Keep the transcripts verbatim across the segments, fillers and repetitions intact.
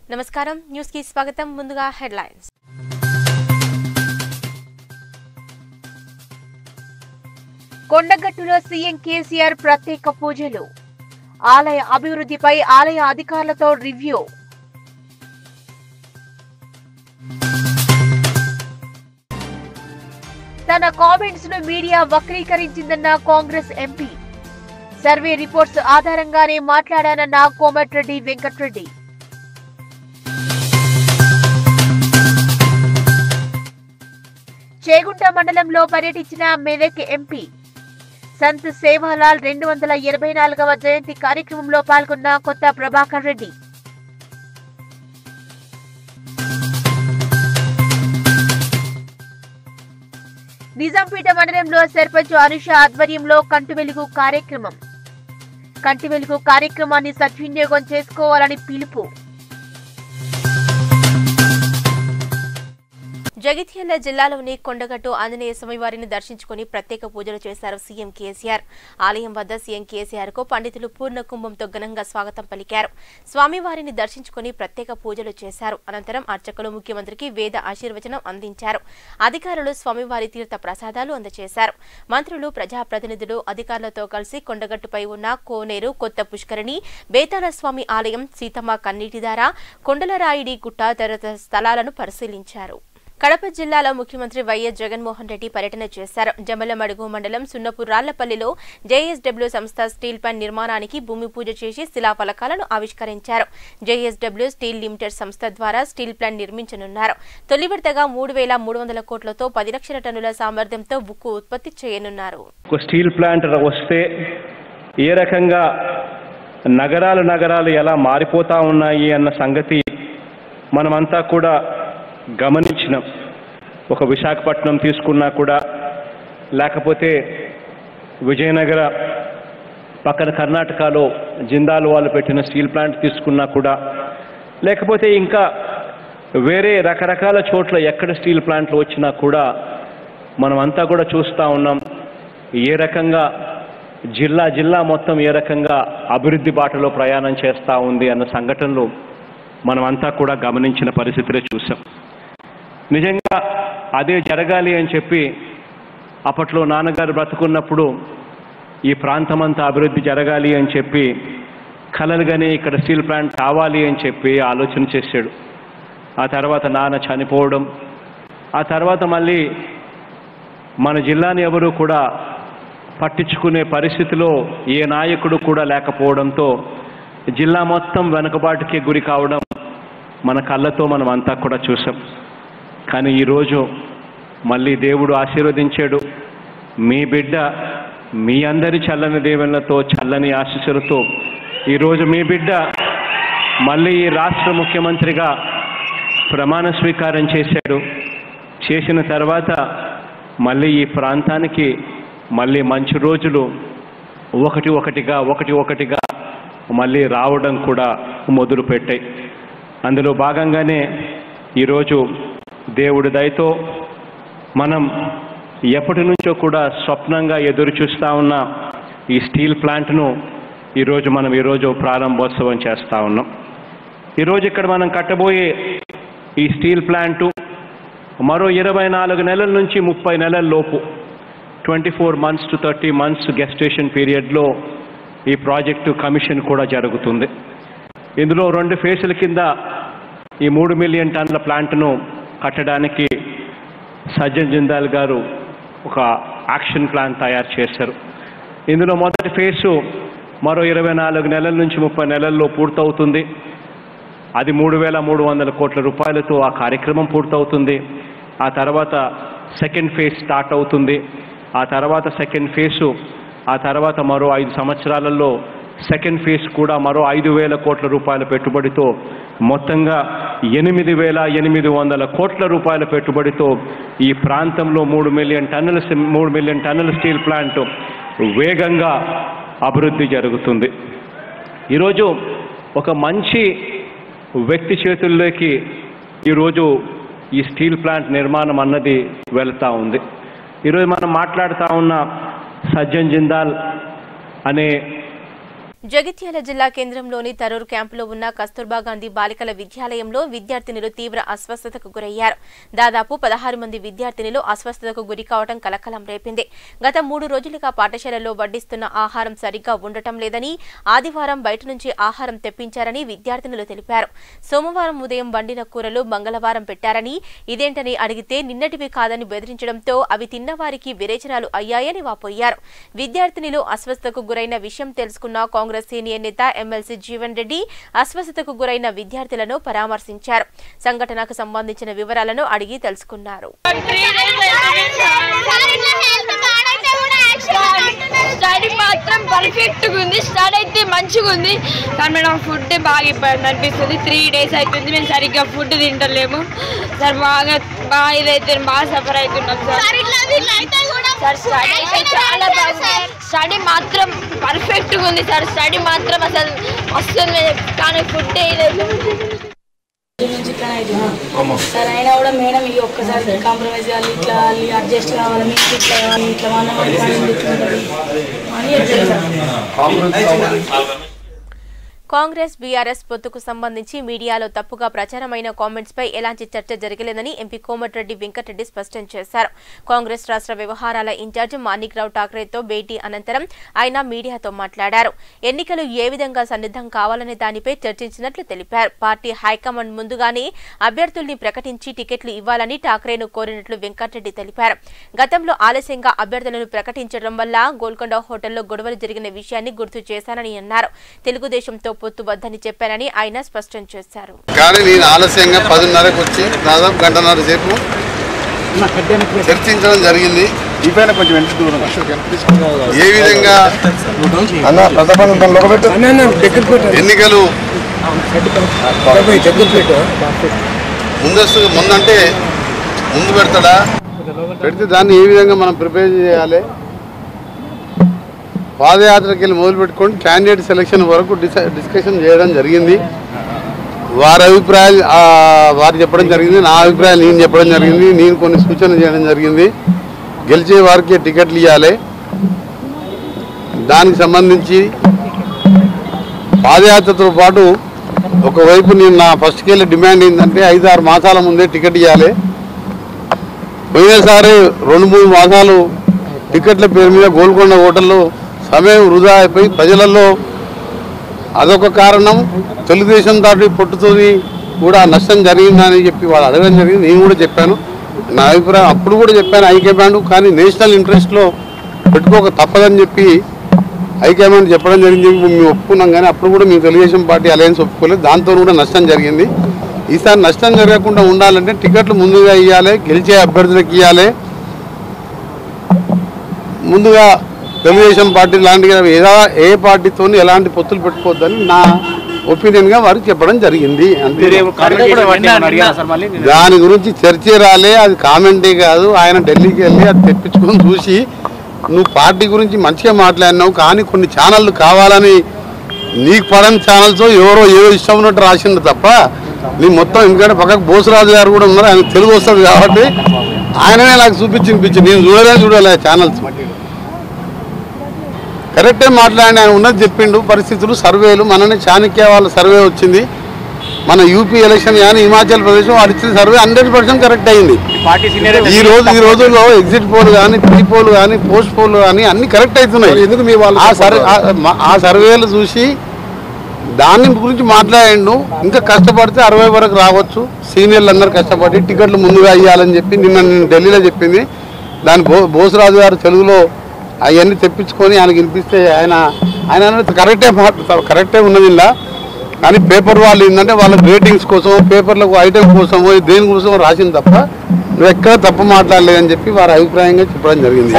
నమస్కారం న్యూస్ కి స్వాగతం ముందుగా హెడ్లైన్స్ కొండగట్టులో సీఎం కేసీఆర్ ప్రత్యేక పూజలు ఆలయ అభివృద్ధిపై ఆలయ అధికారులతో రివ్యూ తన కామెంట్స్ ను మీడియా వక్రీకరించిందన్న కాంగ్రెస్ ఎంపీ సర్వే రిపోర్ట్స్ ఆధారంగానే మాట్లాడానన్న కోమటిరెడ్డి వెంకటరెడ్డి చేగుంట మండలంలో పర్యటించిన మెదక్ ఎంపీ సంత్ సేవాలాల్ రెండు వందల ఇరవై నాలుగవ జయంతి కార్యక్రమంలో పాల్గొన్న కొత్త ప్రభాకర్ రెడ్డి నిజాంపేట మండలంలో సర్పంచ్ అనుష ఆధ్వర్యంలో కంటి వెలుగు కార్యక్రమం కంటి వెలుగు కార్యక్రమాన్ని సద్వినియోగం చేసుకోవాలని పిలుపు జగిత్యాల జిల్లాలోని కొండగట్టు ఆంజనేయ స్వామివారిని దర్శించుకుని ప్రత్యేక పూజలు చేశారు సీఎం కేసీఆర్. ఆలయం వద్ద సీఎం కేసీఆర్ కు పండితులు పూర్ణ కుంభంతో ఘనంగా స్వాగతం పలికారు. స్వామివారిని దర్శించుకుని ప్రత్యేక పూజలు చేశారు. అనంతరం అర్చకులు ముఖ్యమంత్రికి వేద ఆశీర్వచనం అందించారు. అధికారులు స్వామివారి తీర్థ ప్రసాదాలు అందజేశారు. మంత్రులు, ప్రజాప్రతినిధులు అధికారులతో కలిసి కొండగట్టుపై ఉన్న కోనేరు, కొత్త పుష్కరిణి, బేతాళ స్వామి ఆలయం, సీతమ్మ కన్నీటిదార, కొండలరాయిడి గుట్ట తదితర స్థలాలను పరిశీలించారు. కడప జిల్లాలో ముఖ్యమంత్రి వైఎస్ జగన్మోహన్ రెడ్డి పర్యటన చేశారు. జమలమడుగు మండలం సున్నపూర్ రాళ్లపల్లిలో జేఎస్డబ్ల్యూ సంస్థ స్టీల్ ప్లాంట్ నిర్మాణానికి భూమి పూజ చేసి శిలాఫలకాలను ఆవిష్కరించారు. జేఎస్డబ్ల్యూ స్టీల్ లిమిటెడ్ సంస్థ ద్వారా స్టీల్ ప్లాంట్ నిర్మించనున్నారు. తొలి విడతగా మూడు వేల మూడు వందల కోట్లతో పది లక్షల టన్నుల సామర్థ్యంతో ఉక్కు ఉత్పత్తి చేయనున్నారు. స్టీల్ ప్లాంట్ వస్తే ఏ రకంగా నగరాలు నగరాలు ఎలా మారిపోతా ఉన్నాయి అన్న సంగతి మనమంతా కూడా గమనించినాం. ఒక విశాఖపట్నం తీసుకున్నా కూడా, లేకపోతే విజయనగర పక్కన కర్ణాటకలో జిందాల్ వాళ్ళు పెట్టిన స్టీల్ ప్లాంట్ తీసుకున్నా కూడా, లేకపోతే ఇంకా వేరే రకరకాల చోట్ల ఎక్కడ స్టీల్ ప్లాంట్లు వచ్చినా కూడా మనమంతా కూడా చూస్తూ ఉన్నాం ఏ రకంగా జిల్లా జిల్లా మొత్తం ఏ రకంగా అభివృద్ధి బాటలో ప్రయాణం చేస్తూ ఉంది అన్న సంఘటనలు మనమంతా కూడా గమనించిన పరిస్థితులే చూసాం. నిజంగా అదే జరగాలి అని చెప్పి అప్పట్లో నాన్నగారు బ్రతుకున్నప్పుడు ఈ ప్రాంతమంతా అభివృద్ధి జరగాలి అని చెప్పి కలలుగానే ఇక్కడ స్టీల్ ప్లాంట్ కావాలి అని చెప్పి ఆలోచన చేశాడు. ఆ తర్వాత నాన్న చనిపోవడం, ఆ తర్వాత మళ్ళీ మన జిల్లాని ఎవరు కూడా పట్టించుకునే పరిస్థితిలో ఏ నాయకుడు కూడా లేకపోవడంతో జిల్లా మొత్తం వెనుకబాటుకే గురి కావడం మన కళ్ళతో మనం అంతా కూడా చూసాం. కానీ ఈరోజు మళ్ళీ దేవుడు ఆశీర్వదించాడు. మీ బిడ్డ మీ అందరి చల్లని దీవెనలతో, చల్లని ఆశీస్సులతో ఈరోజు మీ బిడ్డ మళ్ళీ ఈ రాష్ట్ర ముఖ్యమంత్రిగా ప్రమాణ స్వీకారం చేశాడు. చేసిన తర్వాత మళ్ళీ ఈ ప్రాంతానికి మళ్ళీ మంచి రోజులు ఒకటి ఒకటిగా ఒకటి ఒకటిగా మళ్ళీ రావడం కూడా మొదలుపెట్టాయి. అందులో భాగంగానే ఈరోజు దేవుడి దయతో మనం ఎప్పటి నుంచో కూడా స్వప్నంగా ఎదురు చూస్తూ ఉన్న ఈ స్టీల్ ప్లాంట్ను ఈరోజు మనం ఈరోజు ప్రారంభోత్సవం చేస్తూ ఉన్నాం. ఈరోజు ఇక్కడ మనం కట్టబోయే ఈ స్టీల్ ప్లాంటు మరో ఇరవై నాలుగు నెలల నుంచి ముప్పై నెలల లోపు twenty four months to thirty months gestation పీరియడ్లో ఈ ప్రాజెక్టు కమిషన్ కూడా జరుగుతుంది. ఇందులో రెండు ఫేసుల కింద ఈ మూడు మిలియన్ టన్నుల ప్లాంట్ను కట్టడానికి సజ్జన్ జిందాల్ గారు ఒక యాక్షన్ ప్లాన్ తయారు చేశారు. ఇందులో మొదటి ఫేసు మరో ఇరవై నాలుగు నెలల నుంచి ముప్పై నెలల్లో పూర్తవుతుంది. అది మూడు వేల మూడు వందల కోట్ల రూపాయలతో ఆ కార్యక్రమం పూర్తవుతుంది. ఆ తర్వాత సెకండ్ ఫేజ్ స్టార్ట్ అవుతుంది. ఆ తర్వాత సెకండ్ ఫేసు ఆ తర్వాత మరో ఐదు సంవత్సరాలలో సెకండ్ ఫేజ్ కూడా మరో ఐదు వేల కోట్ల రూపాయల పెట్టుబడితో మొత్తంగా ఎనిమిది వేల ఎనిమిది వందల కోట్ల రూపాయల పెట్టుబడితో ఈ ప్రాంతంలో మూడు మిలియన్ టన్నుల మూడు మిలియన్ టన్నుల స్టీల్ ప్లాంట్ వేగంగా అభివృద్ధి జరుగుతుంది. ఈరోజు ఒక మంచి వ్యక్తి చేతుల్లోకి ఈరోజు ఈ స్టీల్ ప్లాంట్ నిర్మాణం అన్నది వెళ్తూ ఉంది. ఈరోజు మనం మాట్లాడుతూ ఉన్న సజ్జన్ జిందాల్ అనే జగిత్యాల జిల్లా కేంద్రంలోని తరూర్ క్యాంపులో ఉన్న కస్తూర్బా గాంధీ బాలికల విద్యాలయంలో విద్యార్థినులు తీవ్ర అస్వస్థతకు గురయ్యారు. దాదాపు పదహారు మంది విద్యార్థినులు అస్వస్థతకు గురి కావడం కలకలం రేపింది. గత మూడు రోజులుగా పాఠశాలలో వడ్డిస్తున్న ఆహారం సరిగ్గా ఉండటం లేదని, ఆదివారం బయట నుంచి ఆహారం తెప్పించారని విద్యార్థినులు తెలిపారు. సోమవారం ఉదయం వండిన కూరలు మంగళవారం పెట్టారని, ఇదేంటని అడిగితే నిన్నటివి కాదని బెదిరించడంతో అవి తిన్నవారికి విరేచనాలు అయ్యాయని వాపోయారు. విద్యార్థినులు అస్వస్థతకు గురైన విషయం తెలుసుకున్న కాంగ్రెస్ సీనియర్ నేత ఎమ్మెల్సీ జీవన్ రెడ్డి అస్వస్థతకు గురైన విద్యార్థులను పరామర్శించారు. సంఘటనకు సంబంధించిన వివరాలను అడిగి తెలుసుకున్నారు. స్టడీ మాత్రం పర్ఫెక్ట్ గా ఉంది, స్టడీ అయితే మంచిగా ఉంది. కానీ మేడం ఫుడ్ బాగా ఇబ్బంది అనిపిస్తుంది. త్రీ డేస్ అవుతుంది మేము సరిగ్గా ఫుడ్ తింటలేము సార్. బాగా బాగా ఇదైతే బాగా సఫర్ అవుతున్నాం సార్. సార్ స్టడీ అయితే చాలా బాగుంది, స్టడీ మాత్రం పర్ఫెక్ట్ గా ఉంది సార్. స్టడీ మాత్రం అసలు వస్తుంది కానీ ఫుడ్ నుంచి ఇట్లా అవుతుంది సార్. అయినా కూడా మేడం ఈ ఒక్కసారి కాంప్రమైజ్ కావాలి, ఇట్లా అడ్జస్ట్ కావాలి, మీకు ఇట్లా కావాలి, ఇట్లా మన అని చెప్తుంది. కాంగ్రెస్ బీఆర్ఎస్ పొత్తుకు సంబంధించి మీడియాలో తప్పుగా ప్రచారమైన కామెంట్స్ పై ఎలాంటి చర్చ జరగలేదని ఎంపీ కోమటిరెడ్డి వెంకటరెడ్డి స్పష్టం చేశారు. కాంగ్రెస్ రాష్ట్ర వ్యవహారాల ఇన్ఛార్జ్ మాణిక్రావు ఠాక్రేతో భేటీ అనంతరం ఆయన మీడియాతో మాట్లాడారు. ఎన్నికలు ఏ విధంగా సన్నిద్ధం కావాలనే దానిపై చర్చించినట్లు తెలిపారు. పార్టీ హైకమాండ్ ముందుగానే అభ్యర్థుల్ని ప్రకటించి టికెట్లు ఇవ్వాలని ఠాక్రేను కోరినట్లు వెంకటరెడ్డి తెలిపారు. గతంలో ఆలస్యంగా అభ్యర్థులను ప్రకటించడం వల్ల గోల్కొండ హోటల్లో గొడవలు జరిగిన విషయాన్ని గుర్తు చేశానని అన్నారు. తెలుగుదేశంతో పొత్తు వద్దని చెప్పానని ఆయన స్పష్టం చేశారు. కానీ నేను ఆలస్యంగా పదిన్నరకు వచ్చి దాదాపు గంటన్నర సేపు చర్చించడం జరిగింది. ఏ విధంగా ఎన్నికలు ముందస్తు ముందంటే ముందు పెడతాడా, పెడితే దాన్ని ఏ విధంగా మనం ప్రిపేర్ చేయాలి, పాదయాత్రకి వెళ్ళి మొదలు పెట్టుకొని క్యాండిడేట్ సెలక్షన్ వరకు డిస్కషన్ చేయడం జరిగింది. వారి అభిప్రాయాలు వారు చెప్పడం జరిగింది, నా అభిప్రాయాలు నేను చెప్పడం జరిగింది. నేను కొన్ని సూచనలు చేయడం జరిగింది. గెలిచే వారికి టికెట్లు ఇవ్వాలి. దానికి సంబంధించి పాదయాత్రతో పాటు ఒకవైపు నేను నా ఫస్ట్కి వెళ్ళి డిమాండ్ ఏంటంటే ఐదు ఆరు మాసాల ముందే టికెట్ ఇవ్వాలి. పోయినసారి రెండు మూడు మాసాలు టికెట్ల పేరు మీద గోల్కొండ హోటల్లో సమయం వృధా అయిపోయి ప్రజలలో అదొక కారణం. తెలుగుదేశం దాటి పొట్టుతో కూడా నష్టం జరిగిందని చెప్పి వాళ్ళు అడగడం జరిగింది. నేను కూడా చెప్పాను నా అభిప్రాయం, అప్పుడు కూడా చెప్పాను హైకమాండ్. కానీ నేషనల్ ఇంట్రెస్ట్లో పెట్టుకోక తప్పదని చెప్పి హైకమాండ్ చెప్పడం జరిగింది. మేము ఒప్పుకున్నాం కానీ అప్పుడు కూడా మేము తెలుగుదేశం పార్టీ అలయన్స్ ఒప్పుకోలేదు. దాంతో కూడా నష్టం జరిగింది. ఈసారి నష్టం జరగకుండా ఉండాలంటే టికెట్లు ముందుగా ఇవ్వాలి, గెలిచే అభ్యర్థులకు ఇవ్వాలి. ముందుగా తెలుగుదేశం పార్టీ లాంటి ఏదా ఏ పార్టీతో ఎలాంటి పొత్తులు పెట్టుకోవద్దని నా ఒపీనియన్గా వారికి చెప్పడం జరిగింది. అంతే. దాని గురించి చర్చే రాలే, అది కామెంటే కాదు. ఆయన ఢిల్లీకి వెళ్ళి అది తెప్పించుకొని చూసి నువ్వు పార్టీ గురించి మంచిగా మాట్లాడినావు, కానీ కొన్ని ఛానళ్ళు కావాలని నీకు పడని ఛానల్తో ఎవరో ఏదో ఇష్టం ఉన్నట్టు రాసిండు తప్ప నీ మొత్తం. ఎందుకంటే పక్కకు బోసరాజు గారు కూడా ఉన్నారు, ఆయన తెలుగు వస్తుంది కాబట్టి ఆయననే నాకు చూపించి నేను చూడలే చూడలే ఛానల్స్. కరెక్టే మాట్లాడి ఆయన ఉన్నది చెప్పిండు. పరిస్థితులు సర్వేలు మననే చాణక్య వాళ్ళ సర్వే వచ్చింది. మన యూపీ ఎలక్షన్ కానీ హిమాచల్ ప్రదేశ్ వాళ్ళు ఇచ్చిన సర్వే హండ్రెడ్ పర్సెంట్ కరెక్ట్ అయింది. ఈ రోజు ఈ రోజుల్లో ఎగ్జిట్ పోల్ కానీ ప్రీ పోల్ కానీ పోస్ట్ పోల్ కానీ అన్ని కరెక్ట్ అవుతున్నాయి. ఎందుకు మీ వాళ్ళు ఆ సర్వేలు చూసి దాని గురించి మాట్లాడిండు. ఇంకా కష్టపడితే అరవై వరకు రావచ్చు. సీనియర్లు అందరూ కష్టపడి టికెట్లు ముందుగా ఇవ్వాలని చెప్పి నిన్న నేను ఢిల్లీలో చెప్పింది. దాని బో బోసరాజు గారు తెలుగులో అవన్నీ తెప్పించుకొని ఆయనకి వినిపిస్తే ఆయన ఆయన కరెక్టే కరెక్టే ఉన్నది ఇలా. కానీ పేపర్ వాళ్ళు ఏంటంటే వాళ్ళకి రేటింగ్స్ కోసం, పేపర్లకు ఐటమ్ కోసమో దేని కోసం రాసింది తప్ప నువ్వు ఎక్కడ తప్పు మాట్లాడలేదని చెప్పి వారి అభిప్రాయంగా చెప్పడం జరిగింది.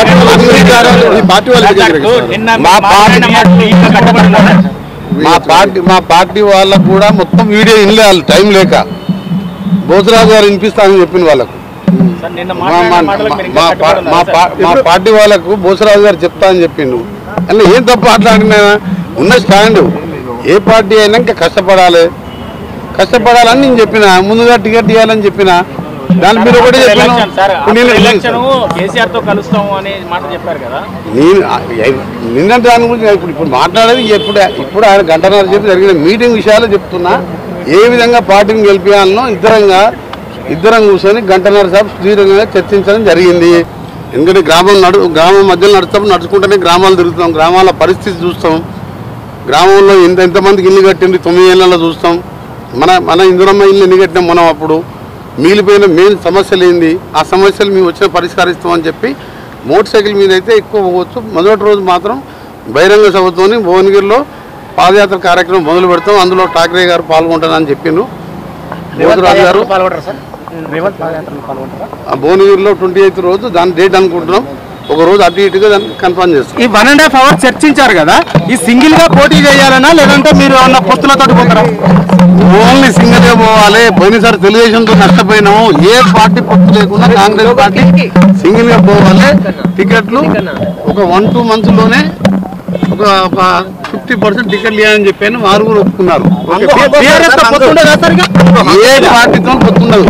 మా పార్టీ మా పార్టీ వాళ్ళకు కూడా మొత్తం వీడియో ఇన్లేదు, టైం లేక బోసరాజు గారు వినిపిస్తానని చెప్పిన వాళ్ళకు. మా పార్టీ వాళ్ళకు బోసరాజు గారు చెప్తా అని చెప్పిండు. అలా ఏం తప్పు మాట్లాడినా ఉన్న స్టాండ్ ఏ పార్టీ అయినా ఇంకా కష్టపడాలి కష్టపడాలని నేను చెప్పిన. ముందుగా టికెట్ ఇవ్వాలని చెప్పిన. దాని మీరు ఒకటి చెప్పాను కేసీఆర్ తో కలుస్తాము అనే మాట చెప్పారు కదా. నేను నిన్న దాని గురించి ఇప్పుడు ఇప్పుడు మాట్లాడేది ఎప్పుడు ఇప్పుడు ఆయన గంటన్నర చెప్పి జరిగిన మీటింగ్ విషయాలు చెప్తున్నా. ఏ విధంగా పార్టీని గెలిపించాలనో ఇద్దరంగా ఇద్దరం కూర్చొని గంటన్నర సేపు సుదీర్ఘంగా చర్చించడం జరిగింది. ఎందుకంటే గ్రామం నడు గ్రామం మధ్యలో నడుస్తాం, నడుచుకుంటేనే గ్రామాలు తిరుగుతాం, గ్రామాల పరిస్థితి చూస్తాం, గ్రామంలో ఎంత ఎంతమందికి ఇల్లు కట్టింది తొమ్మిది ఏళ్ళలో చూస్తాం. మన మన ఇందురమ్మ ఇల్లు ఎన్ని కట్టినాం మనం, అప్పుడు మిగిలిపోయిన మెయిన్ సమస్యలు ఏంది, ఆ సమస్యలు మేము వచ్చిన పరిష్కరిస్తామని చెప్పి మోటార్ సైకిల్ మీద అయితే ఎక్కువ పోవచ్చు. మొదటి రోజు మాత్రం బహిరంగ సభతోని భువనగిరిలో పాదయాత్ర కార్యక్రమం మొదలు పెడతాం. అందులో ఠాక్రే గారు పాల్గొంటారని చెప్పిండ్రు. రేవంత్ గారు భువనగిరిలో ట్వంటీ ఎయిత్ రోజు దాని డేట్ అనుకుంటున్నాం. ఒక రోజు అటు ఇటుగా దాన్ని కన్ఫర్మ్ చేస్తాం. ఈ వన్ అండ్ హాఫ్ అవర్ చర్చించారు కదా, ఈ సింగిల్ గా పోటీ చేయాలన్నా లేదంటే మీరు అన్న పొత్తులతో పోతారా? ఓన్లీ సింగిల్ గా పోవాలి. పోయినసారి తెలుగుదేశంతో నష్టపోయినాము. ఏ పార్టీ పొత్తు లేకుండా కాంగ్రెస్ పార్టీ సింగిల్ గా పోవాలి. టికెట్లు ఒక వన్ టూ మంత్స్ లోనే ఒక ఒక ఫిఫ్టీ పర్సెంట్ టికెట్లు ఇవ్వాలని చెప్పాను. వారు కూడా ఒప్పుకున్నారు. ఏ పార్టీతో పొత్తుండదు.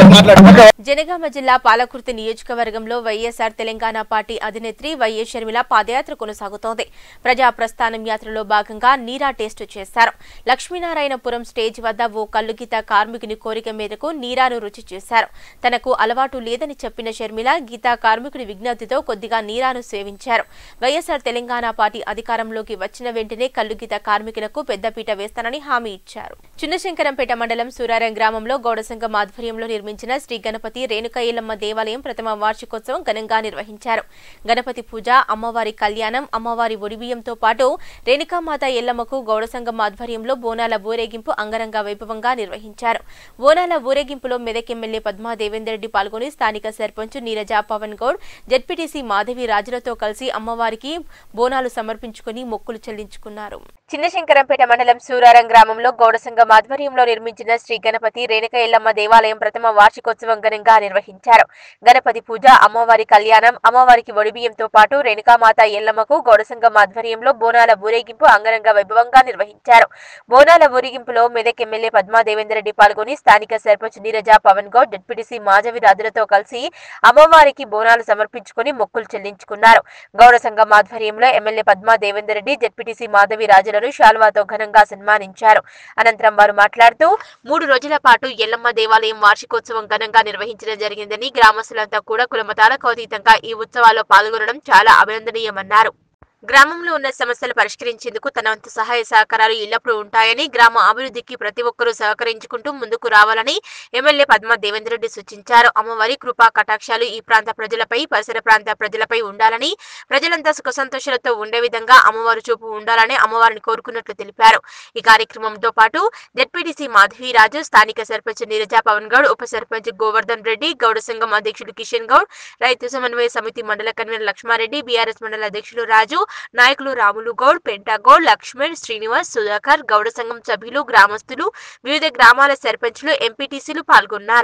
జనగామ జిల్లా పాలకుర్తి నియోజకవర్గంలో వైఎస్ఆర్ తెలంగాణ పార్టీ అధినేత్రి వైఎస్ షర్మిల పాదయాత్ర కొనసాగుతోంది. ప్రజా ప్రస్థానం యాత్రలో భాగంగా నీరా టేస్టు చేశారు. లక్ష్మీనారాయణపురం స్టేజ్ వద్ద ఓ కల్లుగీత కార్మికుని కోరిక మేరకు నీరాను రుచి చేశారు. తనకు అలవాటు లేదని చెప్పిన షర్మిల గీతా కార్మికుడి విజ్ఞప్తితో కొద్దిగా నీరాను సేవించారు. వైఎస్ఆర్ తెలంగాణ పార్టీ అధికారంలోకి వచ్చిన వెంటనే కల్లుగీత కార్మికులకు పెద్దపీట వేస్తానని హామీ ఇచ్చారు. చిన్నశంకరంపేట మండలం సూరారం గ్రామంలో గౌడ సంఘం ఆధ్వర్యంలో నిర్మించిన శ్రీ గణపతి రేణుక ఎల్లమ్మ దేవాలయం ప్రథమ వార్షికోత్సవం ఘనంగా నిర్వహించారు. గణపతి పూజ, అమ్మవారి కళ్యాణం, అమ్మవారి ఒడిబియ్యంతో పాటు రేణుకామాత ఎల్లమ్మకు గౌడ సంఘం ఆధ్వర్యంలో బోనాల ఊరేగింపు అంగరంగ వైభవంగా నిర్వహించారు. బోనాల ఊరేగింపులో మెదక్ ఎమ్మెల్యే పద్మా దేవేందర్ రెడ్డి పాల్గొని స్థానిక సర్పంచ్ నీరజ పవన్ గౌడ్, జెడ్పీటీసీ మాధవి రాజులతో కలిసి అమ్మవారికి బోనాలు సమర్పించుకుని మొక్కులు చెల్లించుకున్నారు. చిన్నశంకరంపేట మండలం సూరారం గ్రామంలో గౌడ సంఘం ఆధ్వర్యంలో నిర్మించిన శ్రీ గణపతి రేణుక ఎల్లమ్మ దేవాలయం ప్రథమ వార్షికోత్సవం ఘనంగా నిర్వహించారు. గణపతి పూజ, అమ్మవారి కళ్యాణం, అమ్మవారికి ఒడిబియ్యంతో పాటు రేణుకామాత ఎల్లమ్మకు గౌడ సంఘం ఆధ్వర్యంలో బోనాల ఊరేగింపు అంగరంగ వైభవంగా నిర్వహించారు. బోనాల ఊరేగింపులో మెదక్ ఎమ్మెల్యే పద్మా దేవేందర్ రెడ్డి పాల్గొని స్థానిక సర్పంచ్ నీరజ పవన్ గౌడ్, జెడ్పీటీసీ మాధవి రాజులతో కలిసి అమ్మవారికి బోనాలు సమర్పించుకుని మొక్కులు చెల్లించుకున్నారు. గౌడ సంఘం ఆధ్వర్యంలో ఎమ్మెల్యే పద్మా దేవేందర్ రెడ్డి, జెడ్పీటీసీ మాధవి రాజులను శాల్వాతో ఘనంగా సన్మానించారు. అనంతరం వారు మాట్లాడుతూ మూడు రోజుల పాటు ఎల్లమ్మ దేవాలయం వార్షికోత్సవం ఘనంగా నిర్వహించడం జరిగిందని, గ్రామస్తులంతా కూడా కులమతాలకు అతీతంగా ఈ ఉత్సవాల్లో పాల్గొనడం చాలా అభినందనీయమన్నారు. గ్రామంలో ఉన్న సమస్యలు పరిష్కరించేందుకు తన వంతు సహాయ సహకారాలు ఎల్లప్పుడూ ఉంటాయని, గ్రామ అభివృద్ధికి ప్రతి ఒక్కరూ సహకరించుకుంటూ ముందుకు రావాలని ఎమ్మెల్యే పద్మా దేవేందర్ రెడ్డి సూచించారు. అమ్మవారి కృపా కటాక్షాలు ఈ ప్రాంత ప్రజలపై, పరిసర ప్రాంత ప్రజలపై ఉండాలని, ప్రజలంతా సుఖ సంతోషాలతో ఉండే విధంగా అమ్మవారి చూపు ఉండాలని అమ్మవారిని కోరుకున్నట్లు తెలిపారు. ఈ కార్యక్రమంతో పాటు జెడ్పీటీసీ మాధవి రాజు, స్థానిక సర్పంచ్ నీరజ పవన్ గౌడ్, ఉప సర్పంచ్ గోవర్ధన్ రెడ్డి, గౌడ సంఘం అధ్యక్షులు కిషన్ గౌడ్, రైతు సమన్వయ సమితి మండల కన్వీనర్ లక్ష్మారెడ్డి, బీఆర్ఎస్ మండల అధ్యక్షులు రాజు, నాయకులు రాములు గౌడ్, పెంటా గౌడ్, లక్ష్మణ్, శ్రీనివాస్, సుధాకర్, గౌడ సంఘం సభ్యులు, గ్రామస్తులు, వివిధ గ్రామాల సర్పంచ్లు, ఎంపీటీసీలు పాల్గొన్నారు.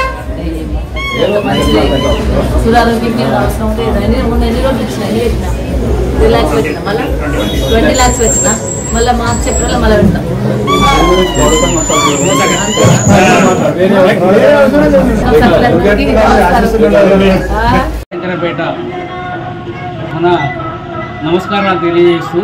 నమస్కారాలు తెలియజేస్తూ,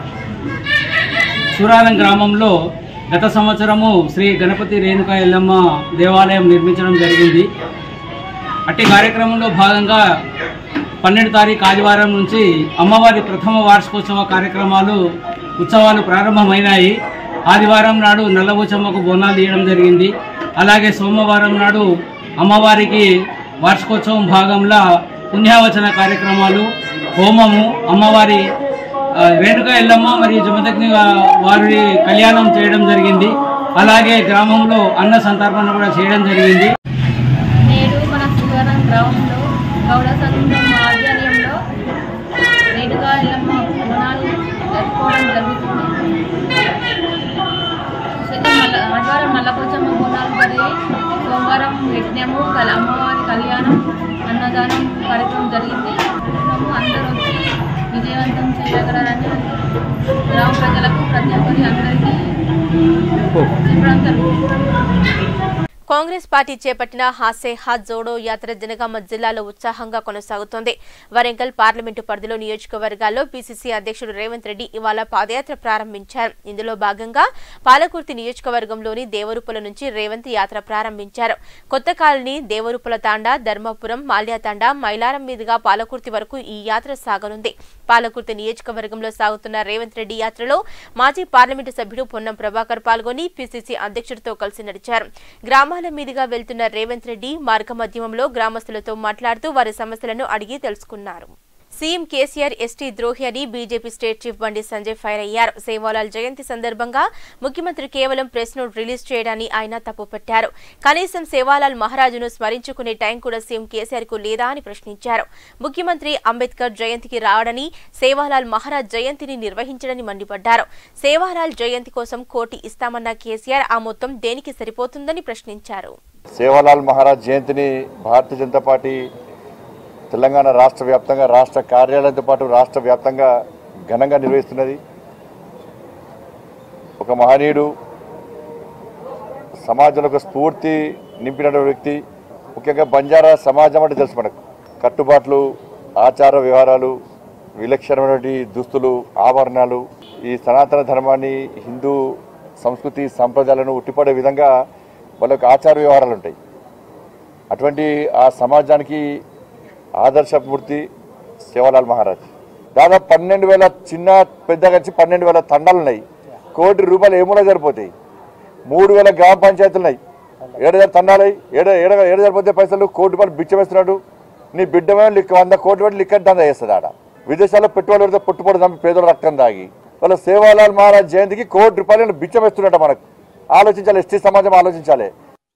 సూరారం గ్రామంలో గత సంవత్సరము శ్రీ గణపతి రేణుక ఎల్లమ్మ దేవాలయం నిర్మించడం జరిగింది. అట్టి కార్యక్రమంలో భాగంగా పన్నెండు తారీఖు ఆదివారం నుంచి అమ్మవారి ప్రథమ వార్షికోత్సవ కార్యక్రమాలు ఉత్సవాలు ప్రారంభమైనాయి. ఆదివారం నాడు నల్లబోచమ్మకు బోనాలు తీయడం జరిగింది. అలాగే సోమవారం నాడు అమ్మవారికి వార్షికోత్సవం భాగంలో పుణ్యావచన కార్యక్రమాలు, హోమము, అమ్మవారి రేణుక ఎల్లమ్మ మరియు జమదగ్ని వారి కళ్యాణం చేయడం జరిగింది. అలాగే గ్రామంలో అన్న సంతర్పణ కూడా చేయడం జరిగింది. నేడు మన సూరారం గ్రామంలో గౌడ సంఘం ఆధ్వర్యంలో రేణుక ఎల్లమ్మ బోనాలు జరుపుకోవడం జరుగుతుంది. ఆదివారం నల్లపోచమ్మ బోనాలు జరిగి సోమవారం యజ్ఞము, అమ్మవారి కళ్యాణం, అన్నదానం కార్యక్రమం జరిగింది. అందరూ వచ్చి విజయవంతం చేయగలరని గ్రామ ప్రజలకు ప్రతి ఒక్కరి అందరికీ చెప్పడం జరుగుతుంది. కాంగ్రెస్ పార్టీ చేపట్టిన హాసే హాత్ జోడో యాత్ర జనగామ జిల్లాలో ఉత్సాహంగా కొనసాగుతోంది. వరంగల్ పార్లమెంటు పరిధిలో నియోజకవర్గాల్లో పీసీసీ అధ్యక్షుడు రేవంత్ రెడ్డి ఇవాళ పాదయాత్ర ప్రారంభించారు. ఇందులో భాగంగా పాలకుర్తి నియోజకవర్గంలోని దేవరూపల నుంచి రేవంత్ యాత్ర ప్రారంభించారు. కొత్త కాలనీ, దేవరూపల తాండా, ధర్మపురం, మాల్యా తాండా, మైలారం మీదుగా పాలకుర్తి వరకు ఈ యాత్ర సాగనుంది. పాలకుర్తి నియోజకవర్గంలో సాగుతున్న రేవంత్ రెడ్డి యాత్రలో మాజీ పార్లమెంటు సభ్యుడు పొన్నం ప్రభాకర్ పాల్గొని పీసీసీ అధ్యక్షుడితో కలిసి నడిచారు. గ్రామాల మీదుగా వెళ్తున్న రేవంత్ రెడ్డి మార్గ మధ్యమంలో గ్రామస్తులతో మాట్లాడుతూ వారి సమస్యలను అడిగి తెలుసుకున్నారు. సీఎం కేసీఆర్ ఎస్టీ ద్రోహి అని BJP state chief Bandi Sanjay fire అయ్యారు. సేవాలాల్ జయంతి సందర్భంగా ముఖ్యమంత్రి కేవలం ప్రెస్ నోట్ రిలీజ్ చేయడాన్ని ఆయన తప్పుపట్టారు. కనీసం సేవాలాల్ మహారాజును స్మరించుకునే టైం కూడా సీఎం కేసీఆర్ కు లేదా అని ప్రశ్నించారు. ముఖ్యమంత్రి అంబేద్కర్ జయంతికి రావడని, సేవాలాల్ మహారాజ్ జయంతిని నిర్వహించడని మండిపడ్డారు. సేవాలాల్ జయంతి కోసం కోటి ఇస్తామన్న కేసీఆర్ ఆ మొత్తం దేనికి సరిపోతుందని ప్రశ్నించారు. సేవాలాల్ మహారాజ్ జయంతిని భారతీయ జనతా పార్టీ తెలంగాణ రాష్ట్ర వ్యాప్తంగా రాష్ట్ర కార్యాలయంతో పాటు రాష్ట్ర వ్యాప్తంగా ఘనంగా నిర్వహిస్తున్నది. ఒక మహనీయుడు, సమాజంలో ఒక స్ఫూర్తి నింపిన వ్యక్తి. ముఖ్యంగా బంజారా సమాజం అంటే తెలుసు మనకు. కట్టుబాట్లు, ఆచార వ్యవహారాలు, విలక్షణమైనటువంటి దుస్తులు, ఆభరణాలు, ఈ సనాతన ధర్మాన్ని, హిందూ సంస్కృతి సంప్రదాయాలను ఉట్టిపడే విధంగా వాళ్ళకి ఆచార వ్యవహారాలు ఉంటాయి. అటువంటి ఆ సమాజానికి ఆదర్శమూర్తి సేవాలాల్ మహారాజ్. దాదాపు పన్నెండు వేల చిన్న పెద్ద కలిసి పన్నెండు వేల తండాలు ఉన్నాయి. కోటి రూపాయలు ఏమూలా సరిపోతాయి. మూడు వేల గ్రామ పంచాయతీలు ఉన్నాయి. ఏడు తండాలు ఏడ ఏడ ఏడు సరిపోతే పైసలు కోటి రూపాయలు బిచ్చం వేస్తున్నాడు. నీ బిడ్డమే లిక్క వంద కోటి రూపాయలు లిక్క దందా చేస్తుంది. ఆడ విదేశాల్లో పెట్టుబడి పెడితే పుట్టుబడి తప్పి పేదల రక్తం తాగి వాళ్ళ సేవాలాల్ మహారాజ్ జయంతికి కోటి రూపాయలు బిచ్చం వేస్తున్నట్ట. మనకు ఆలోచించాలి, ఎస్టీ సమాజం ఆలోచించాలి.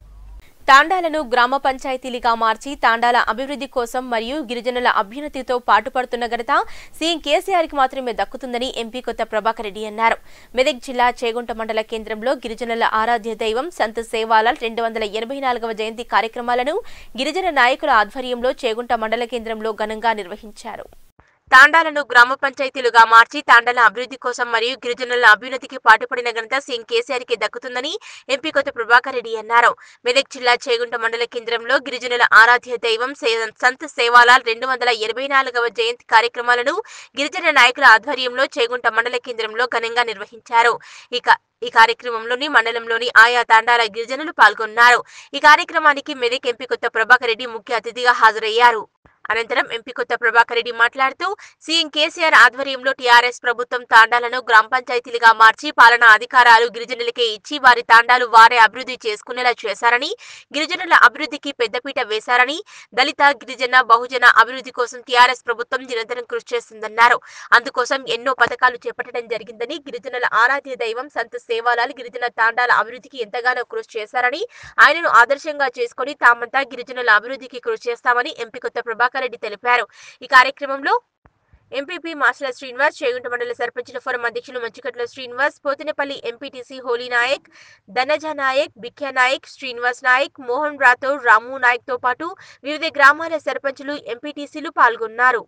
తాండాలను గ్రామ పంచాయతీలుగా మార్చి తాండాల అభివృద్ధి కోసం మరియు గిరిజనుల అభ్యున్నతితో పాటుపడుతున్న ఘనత సీఎం కేసీఆర్ కి మాత్రమే దక్కుతుందని ఎంపీ కొత్త ప్రభాకర్ రెడ్డి అన్నారు. మెదక్ జిల్లా చేగుంట మండల కేంద్రంలో గిరిజనుల ఆరాధ్య దైవం సంత్ సేవాలాల్ రెండు వందల ఎనభై నాలుగవ జయంతి కార్యక్రమాలను గిరిజన నాయకుల ఆధ్వర్యంలో చేగుంట మండల కేంద్రంలో ఘనంగా నిర్వహించారు. తాండాలను గ్రామ పంచాయతీలుగా మార్చి తాండాల అభివృద్ధి కోసం మరియు గిరిజనుల అభ్యున్నతికి పాటుపడిన ఘనత సీఎం కేసీఆర్ కి దక్కుతుందని ఎంపీ కొత్త ప్రభాకర్ రెడ్డి అన్నారు. మెదక్ జిల్లా చేగుంట మండల కేంద్రంలో గిరిజనుల ఆరాధ్య దైవం సంత్ సేవాలాల్ రెండు వందల ఎనభై నాలుగవ జయంతి కార్యక్రమాలను గిరిజన నాయకుల ఆధ్వర్యంలో చేగుంట మండల కేంద్రంలో ఘనంగా నిర్వహించారు. ఇక ఈ కార్యక్రమంలోని మండలంలోని ఆయా తాండాల గిరిజనులు పాల్గొన్నారు. ఈ కార్యక్రమానికి మెదక్ ఎంపీ కొత్త ప్రభాకర్ రెడ్డి ముఖ్య అతిథిగా హాజరయ్యారు. అనంతరం ఎంపీ కొత్త ప్రభాకర్ రెడ్డి మాట్లాడుతూ సీఎం కేసీఆర్ ఆధ్వర్యంలో టీఆర్ఎస్ ప్రభుత్వం తాండాలను గ్రామ పంచాయతీలుగా మార్చి పాలనా అధికారాలు గిరిజనులకే ఇచ్చి వారి తాండాలు వారే అభివృద్ధి చేసుకునేలా చేశారని, గిరిజనుల అభివృద్ధికి పెద్దపీట వేశారని, దళిత, గిరిజన, బహుజన అభివృద్ధి కోసం టీఆర్ఎస్ ప్రభుత్వం నిరంతరం కృషి చేస్తుందన్నారు. అందుకోసం ఎన్నో పథకాలు చేపట్టడం జరిగిందని, గిరిజనుల ఆరాధ్య దైవం సంత్ సేవాలాల్ గిరిజన తాండాల అభివృద్ధికి ఎంతగానో కృషి చేశారని, ఆయనను ఆదర్శంగా చేసుకుని తామంతా గిరిజనుల అభివృద్ధికి కృషి చేస్తామని ఎంపీ కొత్త ప్రభాకర్ రెడ్డి తెలిపారు. ఈ కార్యక్రమంలో ఎంపీపీ మాస్ల శ్రీనివాస్, చేగుంట మండల సర్పంచుల ఫోరం అధ్యక్షులు మంచికట్ల శ్రీనివాస్, పోతినపల్లి ఎంపీటీసీ హోలీ నాయక్, ధనజ నాయక్, బిఖ్యా నాయక్, శ్రీనివాస్ నాయక్, మోహన్ రాథోడ్, రాము నాయక్ తో పాటు వివిధ గ్రామాల సర్పంచులు, ఎంపీటీసీలు పాల్గొన్నారు.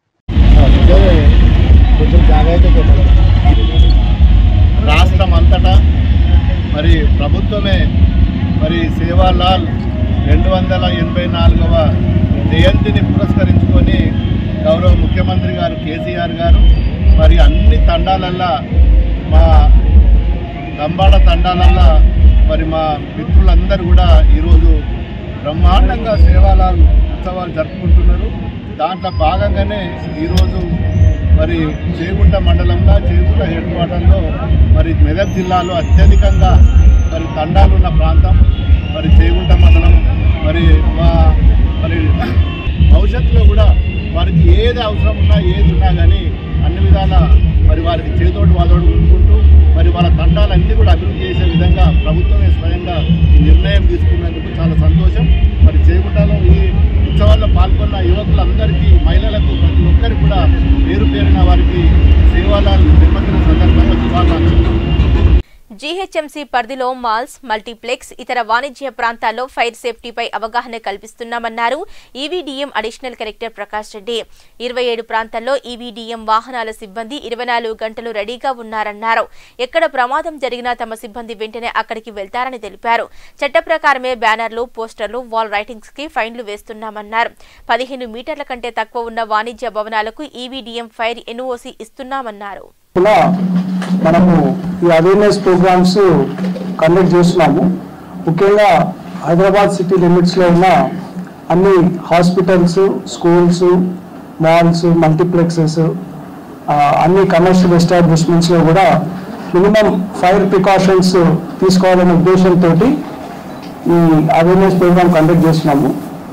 రాష్ట్రం అంతటా మరి ప్రభుత్వమే మరి సేవాలాల్ రెండు వందల ఎనభై నాలుగవ జయంతిని పురస్కరించుకొని గౌరవ ముఖ్యమంత్రి గారు కేసీఆర్ గారు మరి అన్ని తండాలల్లా, మా దంబాడ తండాలల్లా మరి మా మిత్రులందరూ కూడా ఈరోజు బ్రహ్మాండంగా సేవాలాల్ ఉత్సవాలు జరుపుకుంటున్నారు. దాంట్లో భాగంగానే ఈరోజు మరి చేగుంట మండలంలో, చేగుంట హెడ్ క్వార్టర్లో మరి మెదక్ జిల్లాలో అత్యధికంగా మరి తండాలున్న ప్రాంతం మరి చేగుంట మండలం. మరి మా మరి భవిష్యత్తులో కూడా వారికి ఏది అవసరం ఉన్నా, ఏది ఉన్నా కానీ అన్ని విధాల మరి వారికి చేతోడు వాదోడు ఉంటుకుంటూ మరి వాళ్ళ తండాలన్నీ కూడా అభివృద్ధి చేసే విధంగా ప్రభుత్వమే స్వయంగా ఈ నిర్ణయం తీసుకున్నందుకు చాలా సంతోషం. మరి చేగుంటలో ఈ ఉత్సవాల్లో పాల్గొన్న యువకులందరికీ, మహిళలకు, ప్రతి ఒక్కరికి కూడా పేరు పేరున వారికి సేవాలాల్ జన్మదిన సందర్భంగా శుభాకాంక్షలు. జీహెచ్ఎంసీ పరిధిలో మాల్స్, మల్టీప్లెక్స్, ఇతర వాణిజ్య ప్రాంతాల్లో ఫైర్ సేఫ్టీపై అవగాహన కల్పిస్తున్నామన్నారు EVDM additional collector Prakash Reddy. ఇరవై ఏడు ప్రాంతాల్లో ఈవీడీఎం వాహనాల సిబ్బంది ఇరవై నాలుగు గంటలు రెడీగా ఉన్నారన్నారు. ఎక్కడ ప్రమాదం జరిగినా తమ సిబ్బంది వెంటనే అక్కడికి వెళ్తారని తెలిపారు. చట్ట ప్రకారమే బ్యానర్లు, పోస్టర్లు, వాల్ రైటింగ్స్ కి ఫైన్లు వేస్తున్నామన్నారు. పదిహేను మీటర్ల కంటే తక్కువ ఉన్న వాణిజ్య భవనాలకు ఈవీడీఎం ఫైర్ ఎన్ఓసీ ఇస్తున్నామన్నారు. మనము ఈ అవేర్నెస్ ప్రోగ్రామ్స్ కండక్ట్ చేస్తున్నాము. ముఖ్యంగా హైదరాబాద్ సిటీ లిమిట్స్లో ఉన్న అన్ని హాస్పిటల్స్, స్కూల్స్, మాల్స్, మల్టీప్లెక్సెస్, అన్ని కమర్షియల్ ఎస్టాబ్లిష్మెంట్స్లో కూడా మినిమం ఫైర్ ప్రికాషన్స్ తీసుకోవాలనే ఉద్దేశంతో ఈ అవేర్నెస్ ప్రోగ్రామ్ కండక్ట్ చేస్తున్నాము.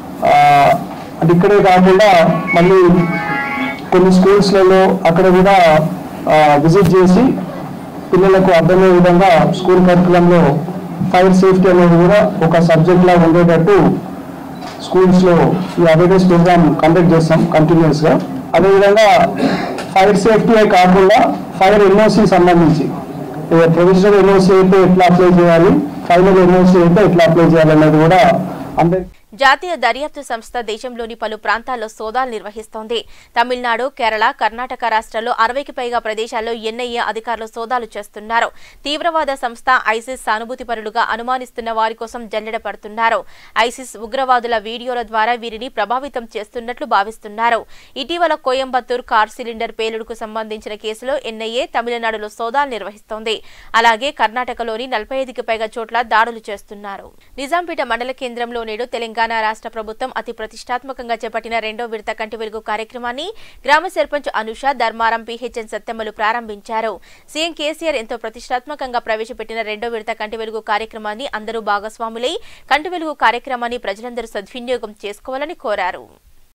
అది ఇక్కడే కాకుండా మళ్ళీ కొన్ని స్కూల్స్లలో అక్కడ కూడా విజిట్ చేసి పిల్లలకు అర్థమయ్యే విధంగా స్కూల్ కరికులంలో ఫైర్ సేఫ్టీ అనేది కూడా ఒక సబ్జెక్ట్ లాగా ఉండేటట్టు స్కూల్స్లో ఈ అవేర్నెస్ ప్రోగ్రామ్ కండక్ట్ చేస్తాం కంటిన్యూస్గా. అదేవిధంగా ఫైర్ సేఫ్టీ కాకుండా ఫైర్ ఎన్ఓసి సంబంధించి ప్రొవిజనల్ ఎన్ఓసి అయితే ఎట్లా అప్లై చేయాలి, ఫైనల్ ఎన్ఓసి అయితే ఎట్లా అప్లై చేయాలి అనేది కూడా అందరి జాతీయ దర్యాప్తు సంస్థ దేశంలోని పలు ప్రాంతాల్లో సోదాలు నిర్వహిస్తోంది. తమిళనాడు, కేరళ, కర్ణాటక రాష్ట్రాల్లో అరవైకి పైగా ప్రదేశాల్లో ఎన్ఐఏ అధికారులు సోదాలు చేస్తున్నారు. తీవ్రవాద సంస్థ ఐసిస్ సానుభూతిపరులుగా అనుమానిస్తున్న వారి కోసం జల్లెడ పడుతున్నారు. ఐసిస్ ఉగ్రవాదుల వీడియోల ద్వారా వీరిని ప్రభావితం చేస్తున్నట్లు భావిస్తున్నారు. ఇటీవల కోయంబత్తూర్ కార్ సిలిండర్ పేలుడుకు సంబంధించిన కేసులో ఎన్ఐఏ తమిళనాడులో సోదాలు నిర్వహిస్తోంది. అలాగే కర్ణాటకలోని నలభై ఐదుకి పైగా చోట్ల దాడులు చేస్తున్నారు. నిజాంపేట మండల కేంద్రంలో నేడు తెలంగాణ రాష్ట్ర ప్రభుత్వం అతి ప్రతిష్టాత్మకంగా చేపట్టిన రెండో విడత కంటి వెలుగు కార్యక్రమాన్ని గ్రామ సర్పంచ్ అనుష, ధర్మారం పీహెచ్ఎన్ సత్తెమ్మలు ప్రారంభించారు. సీఎం కేసీఆర్ ఎంతో ప్రతిష్టాత్మకంగా ప్రవేశపెట్టిన రెండో విడత కంటి వెలుగు కార్యక్రమాన్ని అందరూ భాగస్వాములై కంటి వెలుగు కార్యక్రమాన్ని ప్రజలందరూ సద్వినియోగం చేసుకోవాలని కోరారు.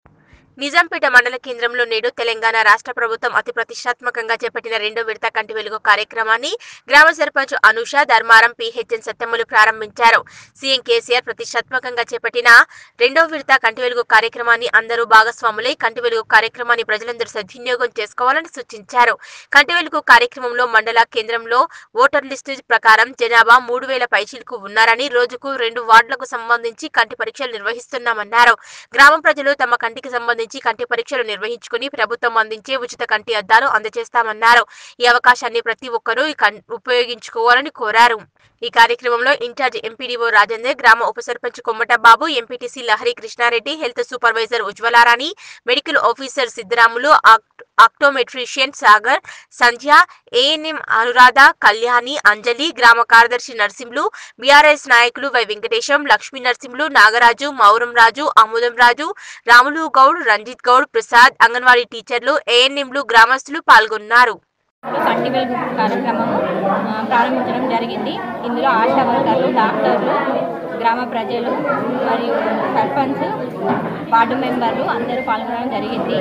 నిజాంపేట మండల కేంద్రంలో నేడు తెలంగాణ రాష్ట్ర ప్రభుత్వం అతి ప్రతిష్టాత్మకంగా చేపట్టిన రెండో విడత కంటి వెలుగు కార్యక్రమాన్ని గ్రామ సర్పంచ్ అనుష, ధర్మారం పీహెచ్ఎన్ సత్తెమ్మలు ప్రారంభించారు. సీఎం కేసీఆర్ ప్రతిష్టాత్మకంగా చేపట్టిన రెండో విడత కంటి వెలుగు కార్యక్రమాన్ని అందరూ భాగస్వాములై కంటి వెలుగు కార్యక్రమాన్ని ప్రజలందరూ సద్వినియోగం చేసుకోవాలని సూచించారు. కంటి వెలుగు కార్యక్రమంలో మండల కేంద్రంలో ఓటర్ లిస్టు ప్రకారం జనాభా మూడు వేల పైచీలకు ఉన్నారని, రోజుకు రెండు వార్డులకు సంబంధించి కంటి పరీక్షలు నిర్వహిస్తున్నామన్నారు. గ్రామం ప్రజలు తమ కంటికి సంబంధించి కంటి పరీక్షలు నిర్వహించుకుని ప్రభుత్వం అందించే ఉచిత కంటి అద్దాలు అందజేస్తామన్నారు. ఈ అవకాశాన్ని ప్రతి ఒక్కరూ ఉపయోగించుకోవాలని కోరారు. ఈ కార్యక్రమంలో ఇన్ఛార్జ్ ఎంపీడీఓ రాజేందర్, గ్రామ ఉప sarpanch Kommata Babu, MPTC Lahari Krishnareddy, health supervisor Ujwalarani, medical officer Siddaramulu, optometrician Sagar, Sandhya, ANM Anuradha, Kalyani, Anjali, గ్రామ కార్యదర్శి నర్సింహులు, బీఆర్ఎస్ నాయకులు వై వెంకటేశం, లక్ష్మీ నర్సింహులు, నాగరాజు, మౌరం రాజు, ఆముదం రాజు, రాములు గౌడ్, రంజిత్ గౌడ్, ప్రసాద్, అంగన్వాడీ టీచర్లు, ఏఎన్ఎంలు, గ్రామస్తులు పాల్గొన్నారు. కంటి వెలుగు కార్యక్రమం ప్రారంభించడం జరిగింది. ఇందులో ఆశా వర్కర్లు, డాక్టర్లు, గ్రామ ప్రజలు మరియు సర్పంచ్, వార్డు మెంబర్లు అందరూ పాల్గొనడం జరిగింది.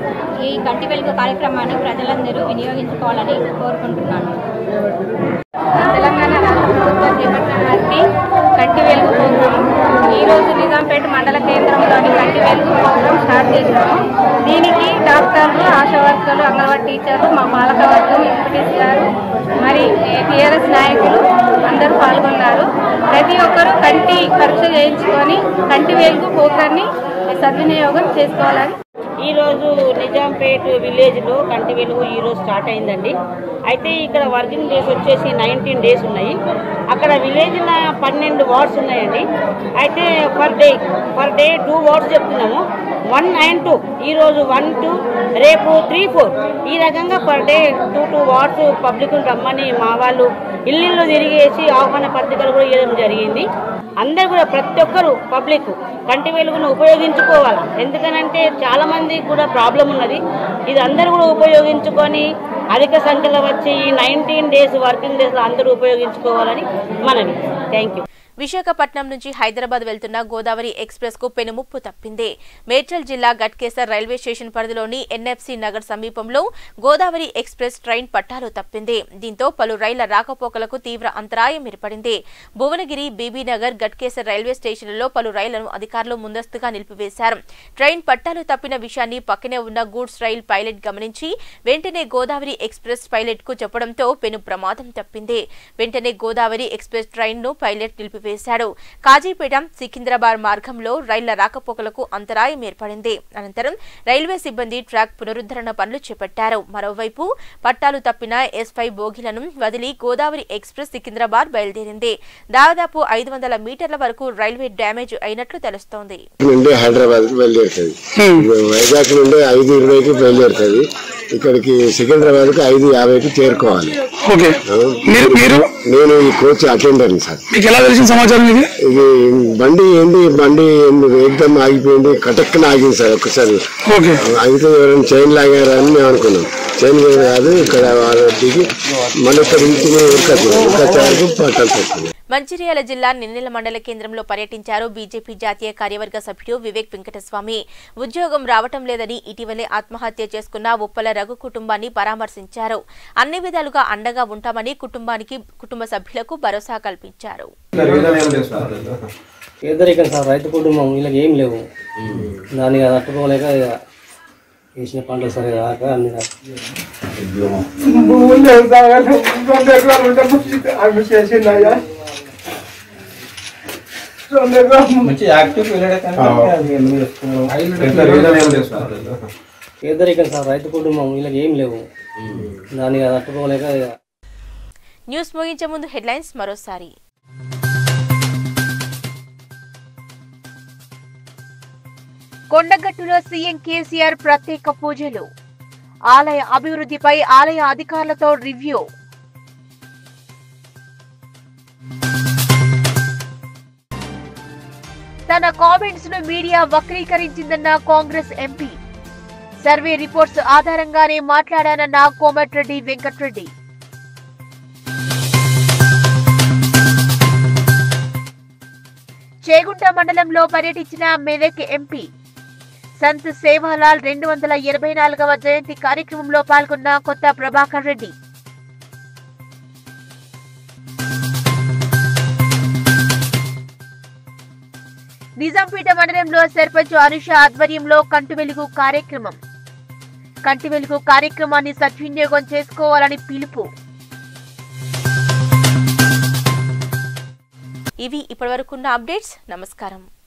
ఈ కంటి వెలుగు కార్యక్రమాన్ని ప్రజలందరూ వినియోగించుకోవాలని కోరుకుంటున్నాను. తెలంగాణ రాష్ట్ర ప్రభుత్వం చేపట్టినటువంటి కంటి వెలుగు ప్రోగ్రాం ఈరోజు నిజాంపేట మండల కేంద్రంలోని కంటి వెలుగు ప్రోగ్రాం స్టార్ట్ చేశాము. దీనికి డాక్టర్లు, ఆశా వర్కర్లు, అంగన్వాడీ టీచర్లు, మా పాలకవర్గం, ఎంపీటీసీ గారు, మరి టీఆర్ఎస్ నాయకులు అందరూ పాల్గొన్నారు. ప్రతి ఒక్కరూ కంటి పరీక్ష చేయించుకొని కంటి వెలుగు ప్రోగ్రాన్ని సద్వినియోగం చేసుకోవాలని. ఈరోజు నిజాంపేట్ విలేజ్లో కంటి వెలుగు ఈరోజు స్టార్ట్ అయిందండి. అయితే ఇక్కడ వర్కింగ్ డేస్ వచ్చేసి నైన్టీన్ డేస్ ఉన్నాయి. అక్కడ విలేజ్లో పన్నెండు వార్డ్స్ ఉన్నాయండి. అయితే per day per day two wards చెప్తున్నాము. వన్ అండ్ టూ ఈరోజు వన్ టూ, రేపు త్రీ ఫోర్, ఈ రకంగా per day two two wards పబ్లిక్ను రమ్మని మా వాళ్ళు ఇల్లు తిరిగేసి ఆహ్వాన పత్రికలు కూడా ఇవ్వడం జరిగింది. అందరూ కూడా ప్రతి ఒక్కరు పబ్లిక్ కంటి వెలుగును ఉపయోగించుకోవాలి. ఎందుకనంటే చాలా మందికి కూడా ప్రాబ్లం ఉన్నది. ఇది అందరూ కూడా ఉపయోగించుకొని అధిక సంఖ్యలో వచ్చి ఈ నైన్టీన్ డేస్ వర్కింగ్ డేస్లో అందరూ ఉపయోగించుకోవాలని మనవి. Thank you. విశాఖపట్నం నుంచి హైదరాబాద్ వెళ్తున్న గోదావరి ఎక్స్ప్రెస్ కు పెనుముప్పు తప్పింది. మేడ్చల్ జిల్లా గట్కేసర్ రైల్వే స్టేషన్ పరిధిలోని ఎన్ఎఫ్సి నగర్ సమీపంలో గోదావరి ఎక్స్ప్రెస్ ట్రైన్ పట్టాలు తప్పింది. దీంతో పలు రైళ్ల రాకపోకలకు తీవ్ర అంతరాయం ఏర్పడింది. భువనగిరి, బీబీనగర్, గట్కేసర్ రైల్వే స్టేషన్లలో పలు రైళ్లను అధికారులు ముందస్తుగా నిలిపివేశారు. ట్రైన్ పట్టాలు తప్పిన విషయాన్ని పక్కనే ఉన్న గూడ్స్ రైల్ పైలట్ గమనించి వెంటనే గోదావరి ఎక్స్ప్రెస్ పైలట్ కు చెప్పడంతో పెను ప్రమాదం తప్పింది. వెంటనే గోదావరి ఎక్స్ప్రెస్ ట్రైన్ ను పైలట్ నిలిపివేశారు. కాజీపేట, సికింద్రాబాద్ మార్గంలో రైళ్ల రాకపోకలకు అంతరాయం ఏర్పడింది. అనంతరం రైల్వే సిబ్బంది ట్రాక్ పునరుద్ధరణ పనులు చేపట్టారు. మరోవైపు పట్టాలు తప్పిన ఎస్ ఫైవ్ బోగీలను వదిలి గోదావరి ఎక్స్ప్రెస్ సికింద్రాబాద్ బయలుదేరింది. దాదాపు ఐదు వందల మీటర్ల వరకు రైల్వే డ్యామేజ్ అయినట్లు తెలుస్తోంది. హైదరాబాద్ బయలుదేరుతుంది, వైజాగ్ నుండి ఐదు ఇరవైకి బయలుదేరుతుంది. ఇక్కడికి సికింద్రాబాద్ కు ఐదు యాభైకి చేరుకోవాలి. నేను ఈ కోచ్ అటెండర్ సార్. మీకు ఎలా తెలిసిన సమాచారం ఇది? ఇది బండి ఏంటి బండి ఏకదమ్ ఆగిపోయింది, కటక్కన ఆగింది సార్. ఒక్కసారి ఆగితే ఎవరైనా చైన్ లాగారని మేము అనుకున్నాం. చైన్ కాదు, ఇక్కడ వాళ్ళు దిగి మళ్ళీ ఇక్కడ నుంచి పట్టాల్సి. మంచిర్యాల జిల్లా నిన్నెల మండల కేంద్రంలో పర్యటించారు బీజేపీ జాతీయ కార్యవర్గ సభ్యుడు వివేక్ వెంకటస్వామి. ఉద్యోగం రావటం లేదని ఇటీవలే ఆత్మహత్య చేసుకున్న ఉప్పల రఘు కుటుంబాన్ని పరామర్శించారు. అన్ని విధాలుగా అండగా ఉంటామని కుటుంబానికి కుటుంబ సభ్యులకు భరోసా కల్పించారు. రైతు కుటుంబం వీళ్ళకి ఏం లేవు, దాన్ని తట్టుకోలేక వేసిన పంటలు సరే కాక అన్ని పేదరికం సార్. రైతు కుటుంబం వీళ్ళకి ఏం లేవు, దాన్ని తట్టుకోలేక. న్యూస్ ముగించే ముందు హెడ్లైన్స్ మరోసారి. కొండగట్టులో సీఎం కేసీఆర్ ప్రత్యేక పూజలు. ఆలయ అభివృద్ధిపై ఆలయ అధికారులతో రివ్యూ. తన కామెంట్స్ ను మీడియా వక్రీకరించిందన్న కాంగ్రెస్ ఎంపీ. సర్వే రిపోర్ట్స్ ఆధారంగానే మాట్లాడానన్న కోమటిరెడ్డి వెంకటరెడ్డి. చేగుంట మండలంలో పర్యటించిన మెదక్ ఎంపీ. సంత్ సేవాలాల్ రెండు వందల ఎనభై నాలుగవ జయంతి కార్యక్రమంలో పాల్గొన్న కొత్త ప్రభాకర్ రెడ్డి. నిజాంపేట మండలంలో సర్పంచ్ అనుష ఆధ్వర్యంలో కంటి వెలుగు కార్యక్రమం. కంటి వెలుగు కార్యక్రమాన్ని సద్వినియోగం చేసుకోవాలని పిలుపు. ఇవి ఇప్పటివరకున్న అప్డేట్స్. నమస్కారం.